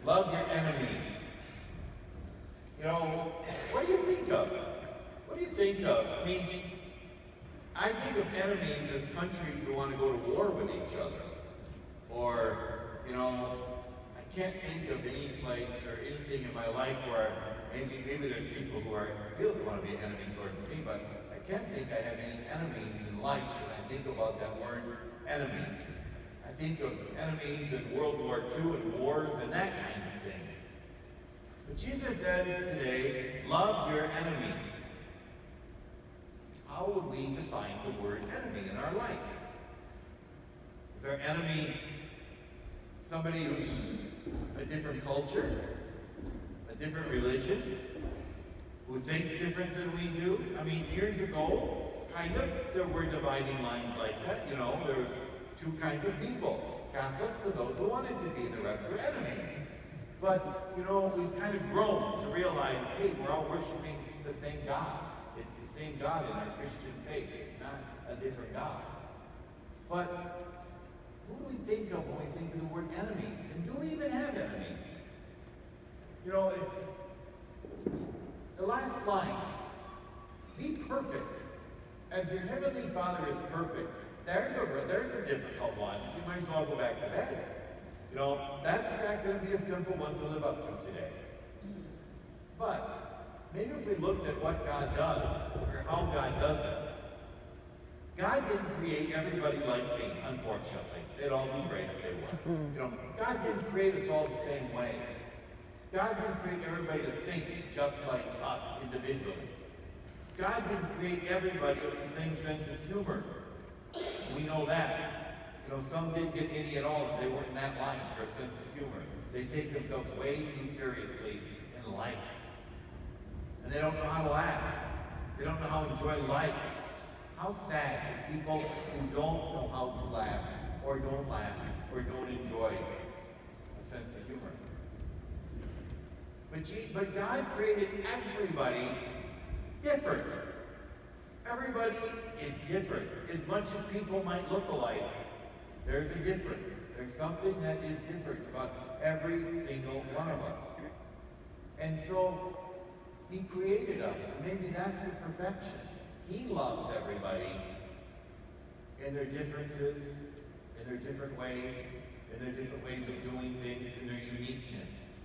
Love your enemies. You know, what do you think of? What do you think of? I mean, I think of enemies as countries who want to go to war with each other. Or, you know, I can't think of any place or anything in my life where maybe there's people who feel they want to be an enemy towards me, but I can't think I have any enemies in life when I think about that word enemy. I think of enemies in World War II and wars and that kind of thing. But Jesus says today, love your enemies. How would we define the word enemy in our life? Is our enemy somebody who's a different culture, a different religion, who thinks different than we do? I mean, years ago, kind of, there were dividing lines like that. You know, there was two kinds of people, Catholics and those who wanted to be, the rest were enemies. But, you know, we've kind of grown to realize, hey, we're all worshiping the same God. It's the same God in our Christian faith. It's not a different God. But who do we think of when we think of the word enemies? And do we even have enemies? You know, the last line, be perfect as your heavenly Father is perfect. There's a difficult one. You might as well go back to bed. You know, that's not going to be a simple one to live up to today. But maybe if we looked at what God does, or how God does it, God didn't create everybody like me, unfortunately. They'd all be great if they were. You know, God didn't create us all the same way. God didn't create everybody to think just like us individually. God didn't create everybody with the same sense of humor. We know that. You know, some didn't get any at all, and they weren't in that line for a sense of humor. They take themselves way too seriously in life. And they don't know how to laugh. They don't know how to enjoy life. How sad for people who don't know how to laugh, or don't enjoy a sense of humor. But God created everybody different. Everybody is different. As much as people might look alike, there's a difference. There's something that is different about every single one of us. And so, He created us. And maybe that's the perfection. He loves everybody in their differences, in their different ways, in their different ways of doing things, in their uniqueness.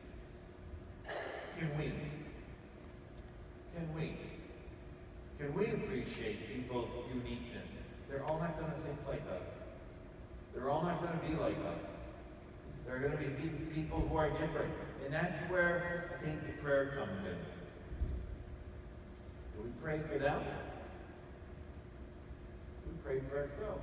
Can we? Can we? Can we appreciate people's uniqueness? They're all not going to think like us. They're all not going to be like us. They're going to be people who are different. And that's where I think the prayer comes in. Do we pray for them? Do we pray for ourselves?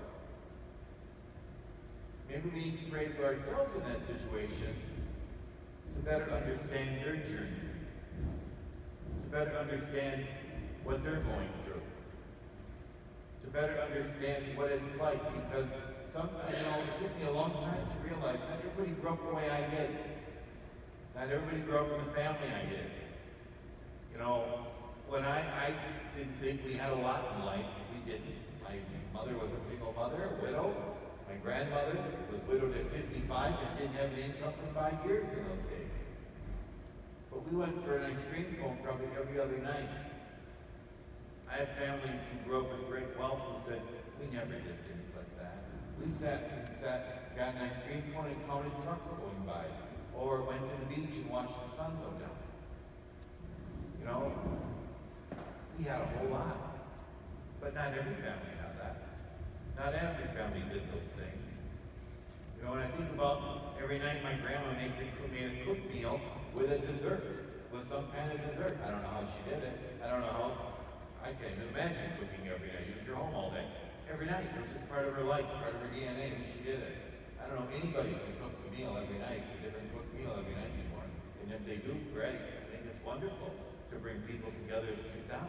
Maybe we need to pray for ourselves in that situation to better understand their journey, to better understand what they're going through, to better understand what it's like, because sometimes, you know, it took me a long time to realize not everybody grew up the way I did. Not everybody grew up in the family I did. You know, when I didn't think we had a lot in life, we didn't. My mother was a single mother, a widow. My grandmother was widowed at 55 and didn't have an income for 5 years in those days. But we went for an ice cream cone probably every other night. I have families who grew up with great wealth who said, we never did things like that. We sat, got an ice cream cone and counted trucks going by. Or went to the beach and watched the sun go down. You know, we had a whole lot. But not every family had that. Not every family did those things. You know, when I think about every night my grandma made a cooked meal with a dessert, with some kind of dessert. I don't know how she did it. I don't know how. I can't even imagine cooking every night. You're home all day. Every night. It was just part of her life, part of her DNA, and she did it. I don't know anybody who cooks a meal every night, a different cooked meal every night anymore. And if they do, great. I think it's wonderful to bring people together to sit down.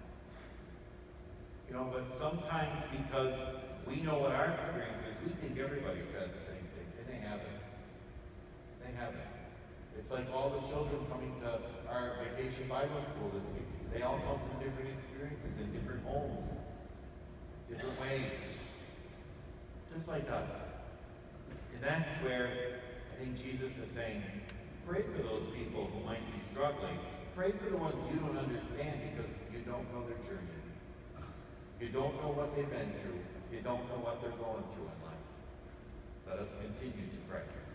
You know, but sometimes because we know what our experience is, we think everybody's had the same thing, and they haven't. They haven't. It's like all the children coming to our vacation Bible school this week. They all come from different experiences in different homes, different ways, just like us. And that's where I think Jesus is saying, Pray for those people who might be struggling. Pray for the ones you don't understand because you don't know their journey. You don't know what they've been through. You don't know what they're going through in life. Let us continue to pray.